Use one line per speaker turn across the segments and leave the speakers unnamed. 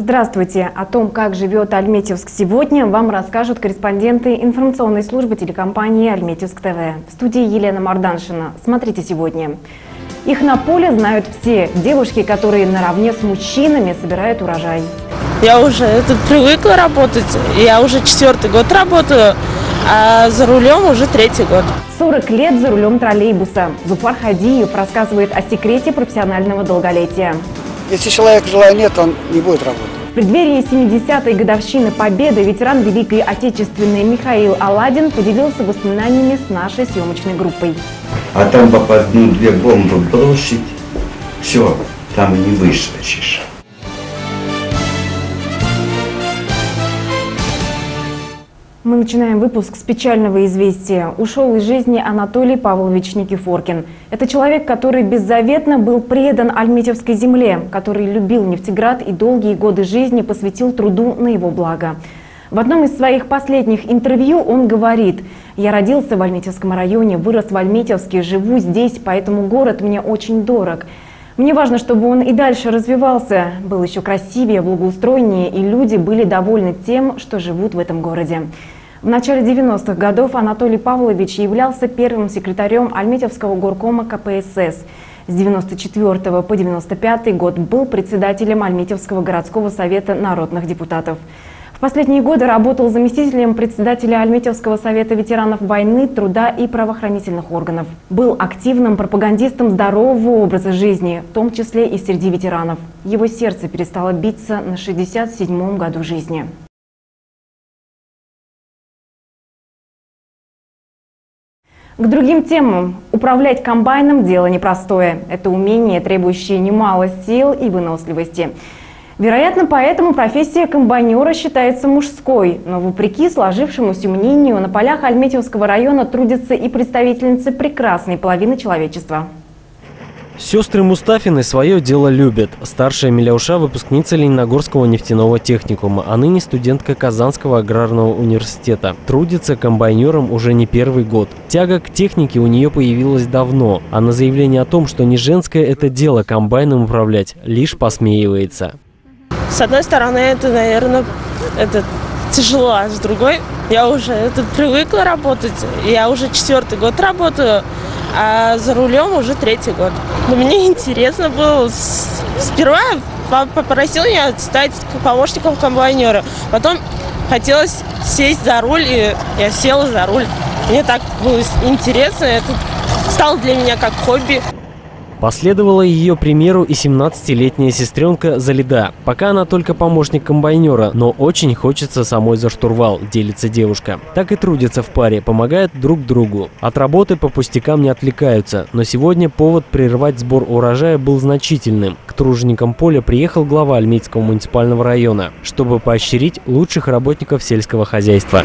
Здравствуйте! О том, как живет Альметьевск сегодня, вам расскажут корреспонденты информационной службы телекомпании Альметьевск ТВ. В студии Елена Марданшина. Смотрите сегодня. Их на поле знают все девушки, которые наравне с мужчинами собирают урожай.
Я уже привыкла работать, я уже 4-й год работаю, а за рулем уже 3-й год.
40 лет за рулем троллейбуса. Зуфар Хадиев рассказывает о секрете профессионального долголетия.
Если человек желания нет, он не будет работать.
В преддверии 70-й годовщины Победы ветеран Великой Отечественной Михаил Аладин поделился воспоминаниями с нашей съемочной группой.
А там бы по одну-две бомбы бросить, все, там и не выскочишь.
Мы начинаем выпуск с печального известия. Ушел из жизни Анатолий Павлович Никифоркин. Это человек, который беззаветно был предан альметьевской земле, который любил Нефтеград и долгие годы жизни посвятил труду на его благо. В одном из своих последних интервью он говорит: «Я родился в Альметьевском районе, вырос в Альметьевске, живу здесь, поэтому город мне очень дорог. Мне важно, чтобы он и дальше развивался, был еще красивее, благоустроеннее, и люди были довольны тем, что живут в этом городе». В начале 90-х годов Анатолий Павлович являлся первым секретарем Альметьевского горкома КПСС. С 94 по 95 год был председателем Альметьевского городского совета народных депутатов. В последние годы работал заместителем председателя Альметьевского совета ветеранов войны, труда и правоохранительных органов. Был активным пропагандистом здорового образа жизни, в том числе и среди ветеранов. Его сердце перестало биться на 67-м году жизни. К другим темам. Управлять комбайном – дело непростое. Это умение, требующее немало сил и выносливости. Вероятно, поэтому профессия комбайнера считается мужской. Но вопреки сложившемуся мнению, на полях Альметьевского района трудятся и представительницы прекрасной половины человечества.
Сестры Мустафины свое дело любят. Старшая Миляуша – выпускница Лениногорского нефтяного техникума, а ныне студентка Казанского аграрного университета. Трудится комбайнером уже не первый год. Тяга к технике у нее появилась давно, а на заявление о том, что не женское это дело комбайном управлять, лишь посмеивается.
С одной стороны, это, наверное, тяжело, а с другой, я уже привыкла работать, я уже 4-й год работаю, а за рулем уже 3-й год. Но мне интересно было. Сперва попросил меня стать помощником комбайнера. Потом хотелось сесть за руль, и я села за руль. Мне так было интересно, это стало для меня как хобби.
Последовала ее примеру и 17-летняя сестренка Залида. Пока она только помощник комбайнера, но очень хочется самой за штурвал, делится девушка. Так и трудятся в паре, помогают друг другу. От работы по пустякам не отвлекаются, но сегодня повод прервать сбор урожая был значительным. К труженикам поля приехал глава Альметьевского муниципального района, чтобы поощрить лучших работников сельского хозяйства.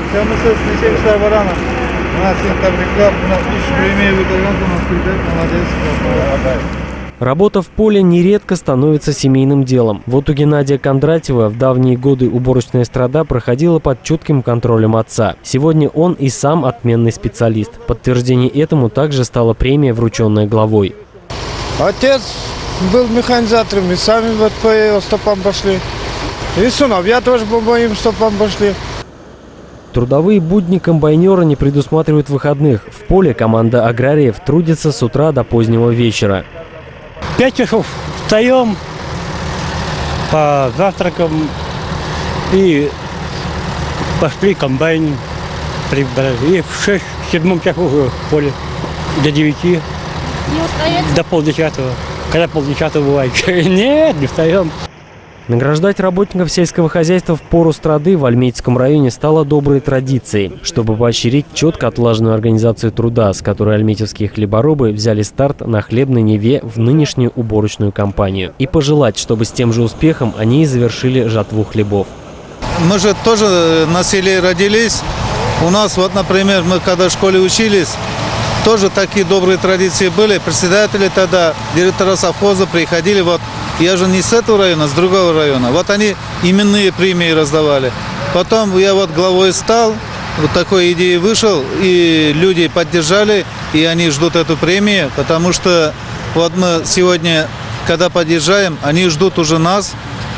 Работа в поле нередко становится семейным делом. Вот у Геннадия Кондратьева в давние годы уборочная страда проходила под чутким контролем отца. Сегодня он и сам отменный специалист. Подтверждение этому также стала премия, врученная главой.
Отец был механизатором, и сами вот по его стопам пошли. И сыновья тоже по моим стопам пошли.
Трудовые будни комбайнера не предусматривают выходных. В поле команда аграриев трудится с утра до позднего вечера.
5 часов встаем, по завтракам и пошли комбайн прибрать. И в 6-7 часов уже в поле. До 9. Не устаете? До полдесятого. Когда полдесятого бывает. Нет, не встаем.
Награждать работников сельского хозяйства в пору страды в Альметьевском районе стало доброй традицией, чтобы поощрить четко отлаженную организацию труда, с которой альметьевские хлеборобы взяли старт на хлебной Неве в нынешнюю уборочную кампанию. И пожелать, чтобы с тем же успехом они и завершили жатву хлебов.
Мы же тоже на селе родились. У нас, вот, например, мы когда в школе учились, тоже такие добрые традиции были. Председатели тогда, директора совхоза приходили, вот, я же не с этого района, а с другого района. Вот они именные премии раздавали. Потом я вот главой стал, вот такой идеей вышел, и люди поддержали, и они ждут эту премию, потому что вот мы сегодня, когда подъезжаем, они ждут уже нас,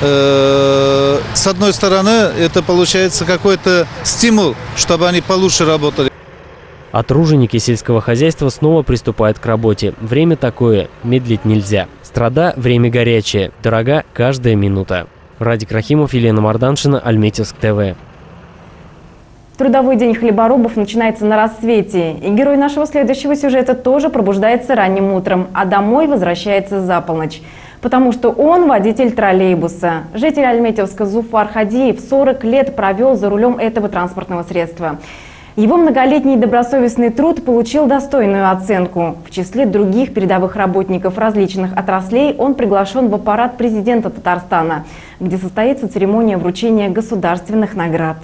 с одной стороны, это получается какой-то стимул, чтобы они получше работали.
А труженики сельского хозяйства снова приступают к работе. Время такое, медлить нельзя. Страда – время горячее, дорога каждая минута. Радик Рахимов, Елена Марданшина, Альметьевск ТВ.
Трудовой день хлеборобов начинается на рассвете. И герой нашего следующего сюжета тоже пробуждается ранним утром, а домой возвращается за полночь. Потому что он водитель троллейбуса. Житель Альметьевска Зуфар Хадиев 40 лет провел за рулем этого транспортного средства. Его многолетний добросовестный труд получил достойную оценку. В числе других передовых работников различных отраслей он приглашен в аппарат президента Татарстана, где состоится церемония вручения государственных наград.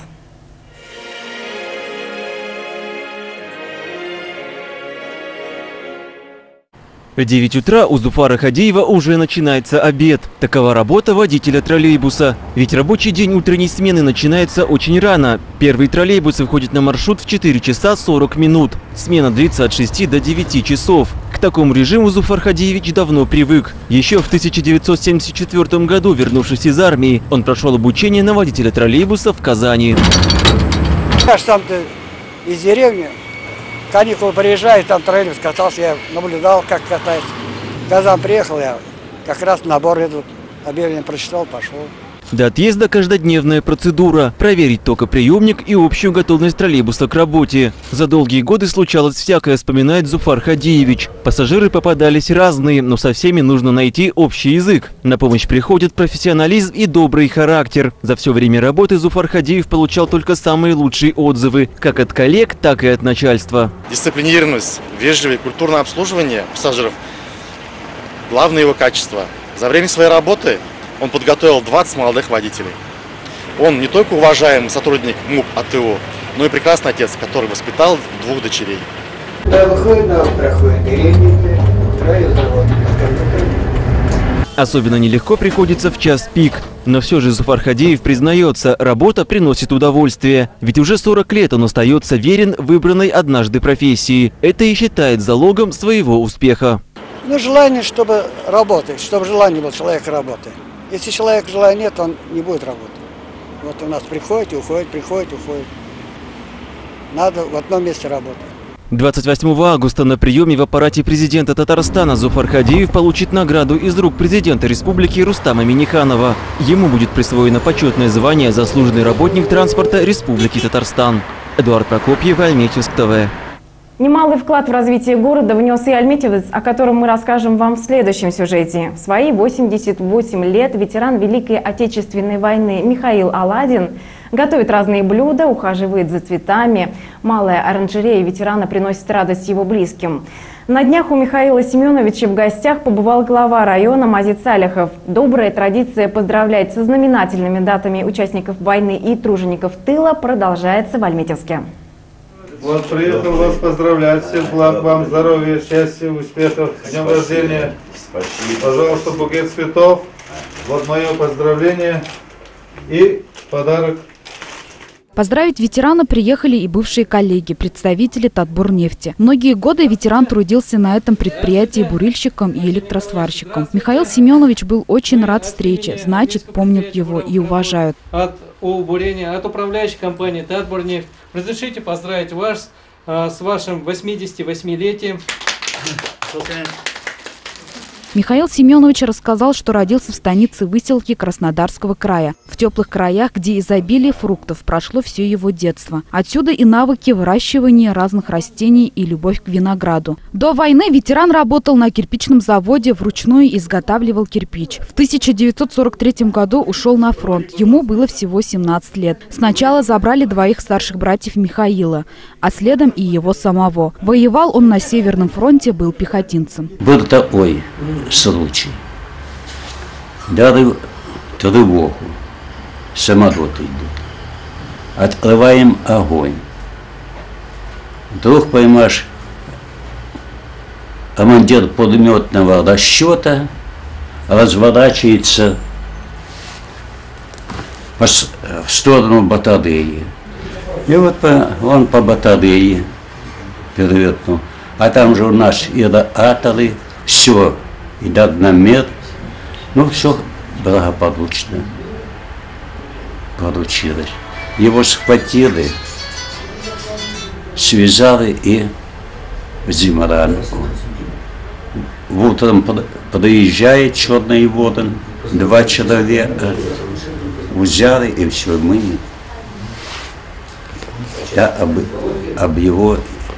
В 9 утра у Зуфара Хадиева уже начинается обед. Такова работа водителя троллейбуса. Ведь рабочий день утренней смены начинается очень рано. Первый троллейбус выходит на маршрут в 4 часа 40 минут. Смена длится от 6 до 9 часов. К такому режиму Зуфар Хадиевич давно привык. Еще в 1974 году, вернувшись из армии, он прошел обучение на водителя троллейбуса в Казани.
Я же сам-то из деревни. Каникулы приезжает, там троллейбус катался, я наблюдал, как катается. Когда приехал, я как раз набор этот объявление прочитал, пошел.
До отъезда каждодневная процедура – проверить токоприемник и общую готовность троллейбуса к работе. За долгие годы случалось всякое, вспоминает Зуфар Хадиевич. Пассажиры попадались разные, но со всеми нужно найти общий язык. На помощь приходят профессионализм и добрый характер. За все время работы Зуфар Хадиев получал только самые лучшие отзывы, как от коллег, так и от начальства.
Дисциплинированность, вежливое, культурное обслуживание пассажиров – главное его качество. За время своей работы он подготовил 20 молодых водителей. Он не только уважаемый сотрудник МУП АТО, но и прекрасный отец, который воспитал 2 дочерей.
Да, выходит, проходит деревни,
Особенно нелегко приходится в час пик. Но все же Зуфар Хадиев признается, работа приносит удовольствие. Ведь уже 40 лет он остается верен выбранной однажды профессии. Это и считает залогом своего успеха.
Ну, желание, чтобы работать, чтобы желание было человека работать. Если человека желания нет, он не будет работать. Вот у нас приходит и уходит, приходит и уходит. Надо в одном месте работать.
28 августа на приеме в аппарате президента Татарстана Зуфар Хадиев получит награду из рук президента республики Рустама Минниханова. Ему будет присвоено почетное звание «Заслуженный работник транспорта Республики Татарстан». Эдуард Прокопьев, Альметьевск ТВ.
Немалый вклад в развитие города внес и альметьевец, о котором мы расскажем вам в следующем сюжете. В свои 88 лет ветеран Великой Отечественной войны Михаил Аладин готовит разные блюда, ухаживает за цветами. Малая оранжерея ветерана приносит радость его близким. На днях у Михаила Семеновича в гостях побывал глава района Мазит Салихов. Добрая традиция поздравлять со знаменательными датами участников войны и тружеников тыла продолжается в Альметьевске.
Вот приехал вас поздравлять, всех благ вам, здоровья, счастья, успехов, с днем рождения. Спасибо. Пожалуйста, букет цветов. Вот мое поздравление и подарок.
Поздравить ветерана приехали и бывшие коллеги, представители Татборнефти. Многие годы ветеран трудился на этом предприятии бурильщиком и электросварщиком. Михаил Семенович был очень рад встрече, значит, помнят его и уважают.
От управляющей компании Татборнефть разрешите поздравить вас с вашим 88-летием.
Михаил Семенович рассказал, что родился в станице Выселки Краснодарского края. В теплых краях, где изобилие фруктов, прошло все его детство. Отсюда и навыки выращивания разных растений и любовь к винограду. До войны ветеран работал на кирпичном заводе, вручную изготавливал кирпич. В 1943 году ушел на фронт. Ему было всего 17 лет. Сначала забрали 2 старших братьев Михаила, а следом и его самого. Воевал он на Северном фронте, был пехотинцем.
Был такой случай. Дали тревогу, самолеты идут. Открываем огонь. Вдруг, поймаешь, командир пулеметного расчета разворачивается в сторону батареи. И вот он по батарее перевернул. А там же у нас и радиаторы, все. И догномет. Ну, все благополучно получилось. Его схватили, связали и в землянку. Утром подъезжает Черный Ворон, 2 человека взяли и все, мы об его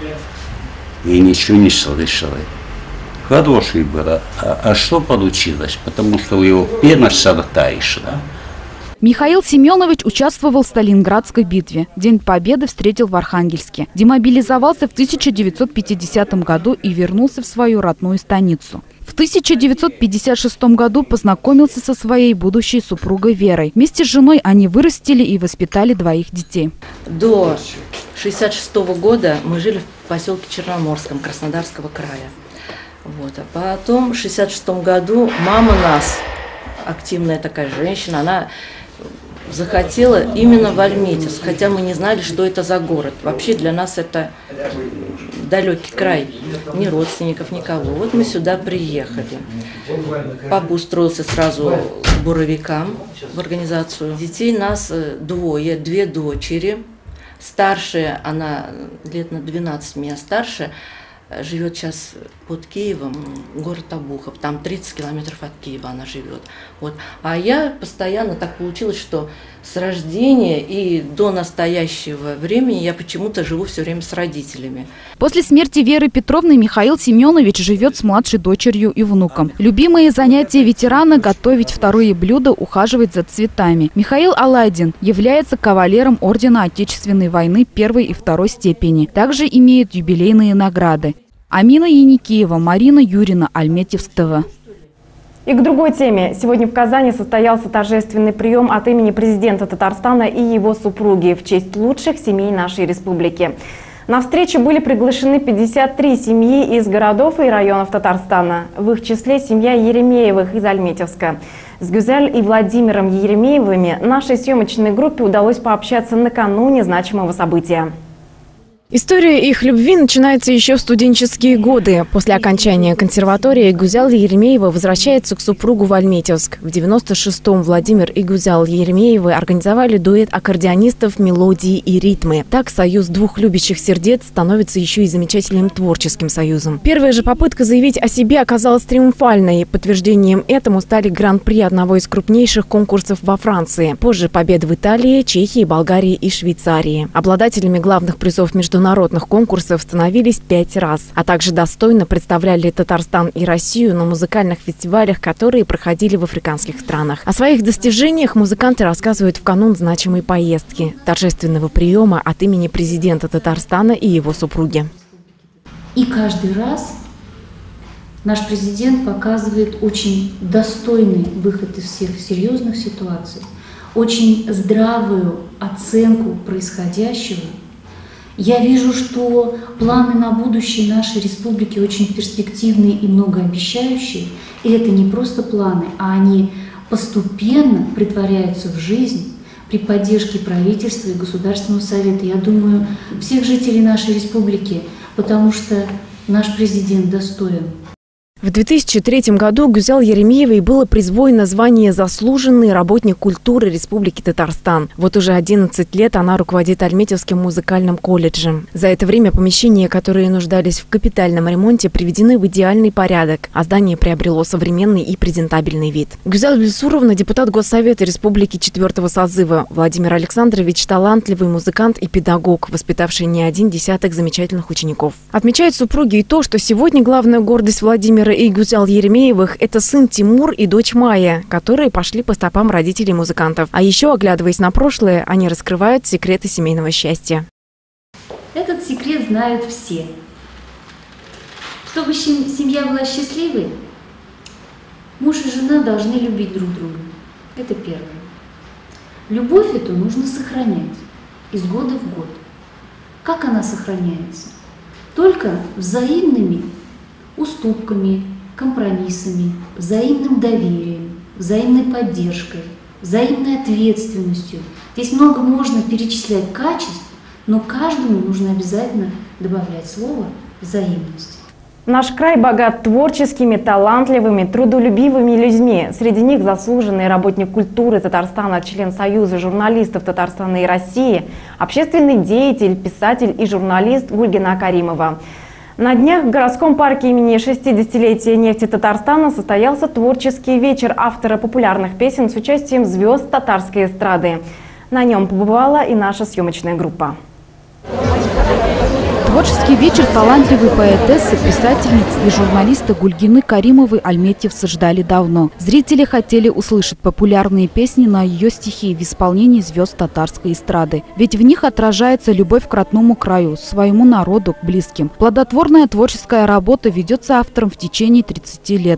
и ничего не слышали. Хороший был, а что получилось? Потому что у него пена со рта и шла.
Михаил Семенович участвовал в Сталинградской битве. День Победы встретил в Архангельске. Демобилизовался в 1950 году и вернулся в свою родную станицу. В 1956 году познакомился со своей будущей супругой Верой. Вместе с женой они вырастили и воспитали 2 детей.
До 1966 года мы жили в поселке Черноморском Краснодарского края. Вот. А потом в 1966 году мама нас, активная такая женщина, она захотела именно в Альметьевск, хотя мы не знали, что это за город. Вообще для нас это далекий край, ни родственников, никого. Вот мы сюда приехали. Папа устроился сразу к буровикам в организацию. Детей нас 2 дочери. Старшая, она лет на 12 меня старше, живет сейчас под Киевом, город Обухов, там 30 километров от Киева она живет. Вот. А я постоянно так получилось, что с рождения и до настоящего времени я почему-то живу все время с родителями.
После смерти Веры Петровны Михаил Семенович живет с младшей дочерью и внуком. Любимые занятия ветерана – готовить 2 блюда, ухаживать за цветами. Михаил Аладдин является кавалером Ордена Отечественной войны 1 и 2 степени. Также имеет юбилейные награды. Амина Яникеева, Марина Юрина, Альметьевск ТВ.
И к другой теме. Сегодня в Казани состоялся торжественный прием от имени президента Татарстана и его супруги в честь лучших семей нашей республики. На встречу были приглашены 53 семьи из городов и районов Татарстана. В их числе семья Еремеевых из Альметьевска. С Гюзель и Владимиром Еремеевыми нашей съемочной группе удалось пообщаться накануне значимого события. История их любви начинается еще в студенческие годы. После окончания консерватории Гюзель Еремеева возвращается к супругу в Альметьевск. В 96-м Владимир и Гюзель Еремеевы организовали дуэт аккордеонистов «Мелодии и ритмы». Так союз 2 любящих сердец становится еще и замечательным творческим союзом. Первая же попытка заявить о себе оказалась триумфальной. Подтверждением этому стали гран-при одного из крупнейших конкурсов во Франции. Позже победы в Италии, Чехии, Болгарии и Швейцарии. Обладателями главных призов международных конкурсов становились 5 раз, а также достойно представляли Татарстан и Россию на музыкальных фестивалях, которые проходили в африканских странах. О своих достижениях музыканты рассказывают в канун значимой поездки – торжественного приема от имени президента Татарстана и его супруги.
И каждый раз наш президент показывает очень достойный выход из всех серьезных ситуаций, очень здравую оценку происходящего. Я вижу, что планы на будущее нашей республики очень перспективные и многообещающие. И это не просто планы, а они постепенно претворяются в жизнь при поддержке правительства и Государственного совета. Я думаю, всех жителей нашей республики, потому что наш президент достоин.
В 2003 году Гюзель Еремеевой было присвоено звание «Заслуженный работник культуры Республики Татарстан». Вот уже 11 лет она руководит Альметьевским музыкальным колледжем. За это время помещения, которые нуждались в капитальном ремонте, приведены в идеальный порядок, а здание приобрело современный и презентабельный вид. Гюзель Бельсуровна – депутат Госсовета Республики 4-го созыва. Владимир Александрович – талантливый музыкант и педагог, воспитавший не 1 десяток замечательных учеников. Отмечают супруги и то, что сегодня главная гордость Владимира и Гюзель Еремеевых – это сын Тимур и дочь Майя, которые пошли по стопам родителей музыкантов. А еще, оглядываясь на прошлое, они раскрывают секреты семейного счастья.
Этот секрет знают все. Чтобы семья была счастливой, муж и жена должны любить друг друга. Это первое. Любовь эту нужно сохранять из года в год. Как она сохраняется? Только взаимными уступками, компромиссами, взаимным доверием, взаимной поддержкой, взаимной ответственностью. Здесь много можно перечислять качеств, но каждому нужно обязательно добавлять слово «взаимность».
Наш край богат творческими, талантливыми, трудолюбивыми людьми. Среди них заслуженный работник культуры Татарстана, член Союза журналистов Татарстана и России, общественный деятель, писатель и журналист Гульгина Каримова. На днях в городском парке имени 60-летия нефти Татарстана состоялся творческий вечер автора популярных песен с участием звезд татарской эстрады. На нем побывала и наша съемочная группа.
Творческий вечер талантливой поэтессы, писательницы и журналиста Гульгины Каримовой альметьевцы ждали давно. Зрители хотели услышать популярные песни на ее стихи в исполнении звезд татарской эстрады. Ведь в них отражается любовь к родному краю, своему народу, к близким. Плодотворная творческая работа ведется автором в течение 30 лет.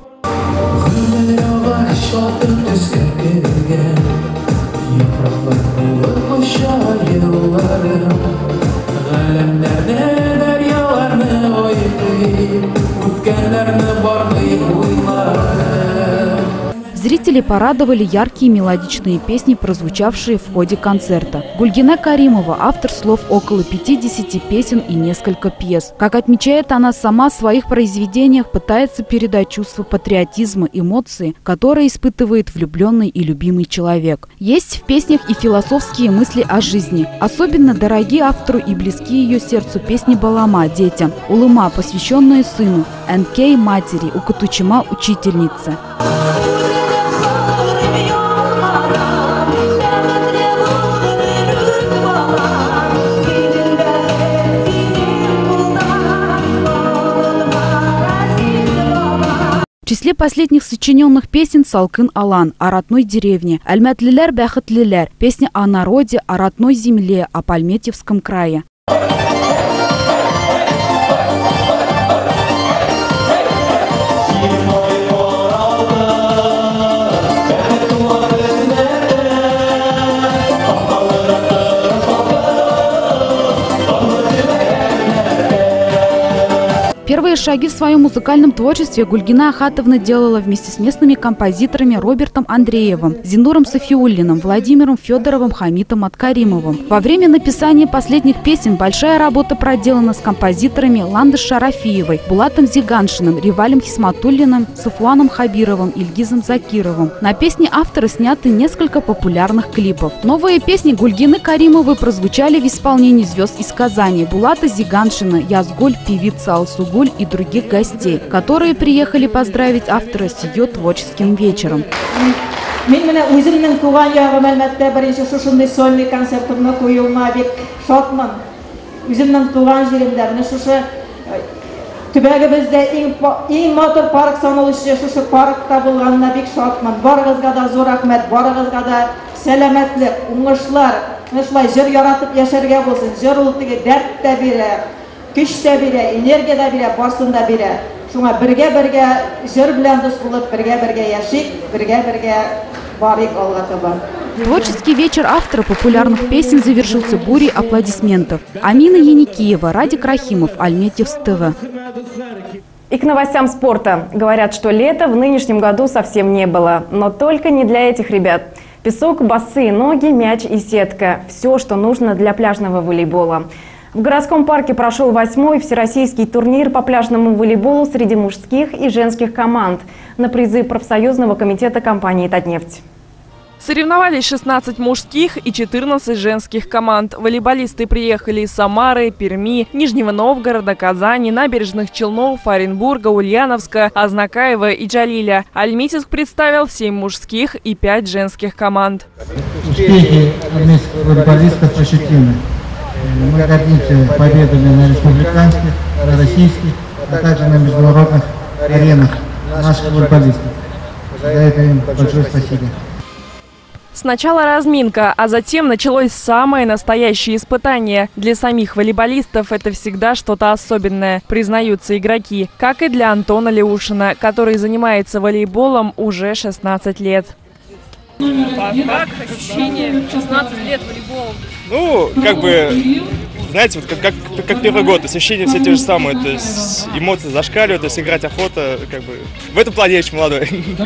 Зрители порадовали яркие мелодичные песни, прозвучавшие в ходе концерта. Гульгина Каримова – автор слов около 50 песен и несколько пьес. Как отмечает она сама, в своих произведениях пытается передать чувство патриотизма, эмоции, которые испытывает влюбленный и любимый человек. Есть в песнях и философские мысли о жизни. Особенно дороги автору и близки ее сердцу песни Балама детям, Улыма, посвященные сыну, Энкей матери, Укатучима учительнице. В числе последних сочиненных песен Салкын Алан о родной деревне, Альмятлилер Бяхатлилер, песня о народе, о родной земле, о Альметьевском крае. Первые шаги в своем музыкальном творчестве Гульгина Ахатовна делала вместе с местными композиторами Робертом Андреевым, Зинуром Софиуллиным, Владимиром Федоровым, Хамитом Аткаримовым. Во время написания последних песен большая работа проделана с композиторами Ландыш Шарафиевой, Булатом Зиганшиным, Ривалем Хисматуллиным, Сафуаном Хабировым, Ильгизом Закировым. На песни автора сняты несколько популярных клипов. Новые песни Гульгины Каримовой прозвучали в исполнении звезд из Казани: Булата Зиганшина, Язгуль, певица Алсугуль и других гостей, которые приехали поздравить автора с ее творческим вечером.
Төбәгебездә иң матур парк саналучы шушы паркта булганына бик шатман. Барыгызга да зур рәхмәт, барыгызга да сәламәтлек, уңышлар, шулай җыр яратып яшәргә булсын. Җыр ул теге дәрт тә бирә, көч тә бирә, энергия дә бирә, барсын да бирә. Шуңа бергә-бергә җыр белән дус булып, бергә-бергә яшик, бергә-бергә барыйк алга таба.
Творческий вечер автора популярных песен завершился бурей аплодисментов. Амина Яникиева, Радик Рахимов, Альметьевск ТВ.
И к новостям спорта. Говорят, что лета в нынешнем году совсем не было. Но только не для этих ребят. Песок, босые ноги, мяч и сетка. Все, что нужно для пляжного волейбола. В городском парке прошел 8-й всероссийский турнир по пляжному волейболу среди мужских и женских команд на призы профсоюзного комитета компании «Татнефть».
Соревновались 16 мужских и 14 женских команд. Волейболисты приехали из Самары, Перми, Нижнего Новгорода, Казани, Набережных Челнов, Оренбурга, Ульяновска, Азнакаева и Джалиля. Альметьевск представил 7 мужских и 5 женских команд.
Успехи альметьевских волейболистов ощутимы. Мы гордимся победами на республиканских, на российских, а также на международных аренах наших волейболистов. За это им большое спасибо.
Сначала разминка, а затем началось самое настоящее испытание. Для самих волейболистов это всегда что-то особенное, признаются игроки. Как и для Антона Леушина, который занимается волейболом уже 16 лет.
Как ощущение? 16 лет волейболом. Ну, как бы, знаете, вот как первый год, то есть ощущения все те же самые, то есть эмоции зашкаливают, то есть играть охота, как бы, в этом плане я очень молодой.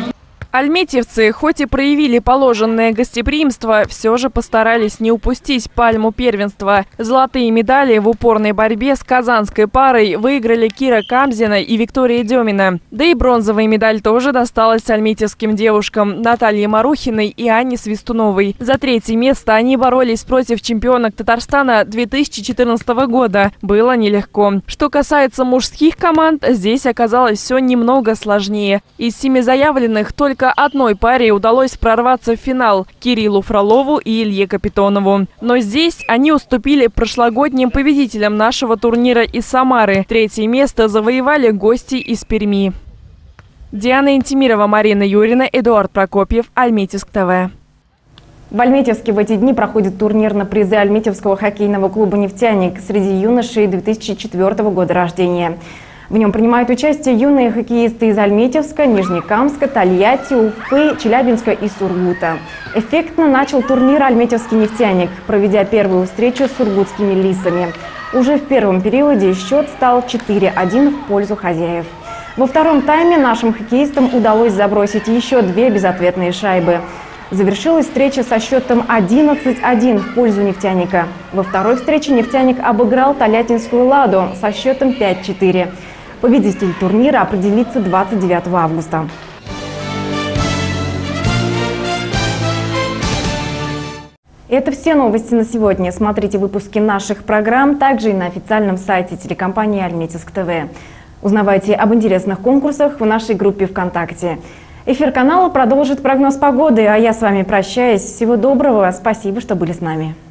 Альметьевцы, хоть и проявили положенное гостеприимство, все же постарались не упустить пальму первенства. Золотые медали в упорной борьбе с казанской парой выиграли Кира Камзина и Виктория Демина. Да и бронзовая медаль тоже досталась альметьевским девушкам Наталье Марухиной и Анне Свистуновой. За третье место они боролись против чемпионок Татарстана 2014 года. Было нелегко. Что касается мужских команд, здесь оказалось все немного сложнее. Из 7 заявленных только одной паре удалось прорваться в финал – Кириллу Фролову и Илье Капитонову. Но здесь они уступили прошлогодним победителям нашего турнира из Самары. Третье место завоевали гости из Перми. Диана Интимирова, Марина Юрина, Эдуард Прокопьев, Альметьевск ТВ.
В Альметьевске в эти дни проходит турнир на призы Альметьевского хоккейного клуба «Нефтяник» среди юношей 2004 года рождения. В нем принимают участие юные хоккеисты из Альметьевска, Нижнекамска, Тольятти, Уфы, Челябинска и Сургута. Эффектно начал турнир «Альметьевский нефтяник», проведя первую встречу с сургутскими лисами. Уже в первом периоде счет стал 4-1 в пользу хозяев. Во втором тайме нашим хоккеистам удалось забросить еще 2 безответные шайбы. Завершилась встреча со счетом 11-1 в пользу «Нефтяника». Во второй встрече «Нефтяник» обыграл Тольяттинскую «Ладу» со счетом 5-4. Победитель турнира определится 29 августа. Это все новости на сегодня. Смотрите выпуски наших программ также и на официальном сайте телекомпании «Альметьевск ТВ». Узнавайте об интересных конкурсах в нашей группе ВКонтакте. Эфир канала продолжит прогноз погоды, а я с вами прощаюсь. Всего доброго, спасибо, что были с нами.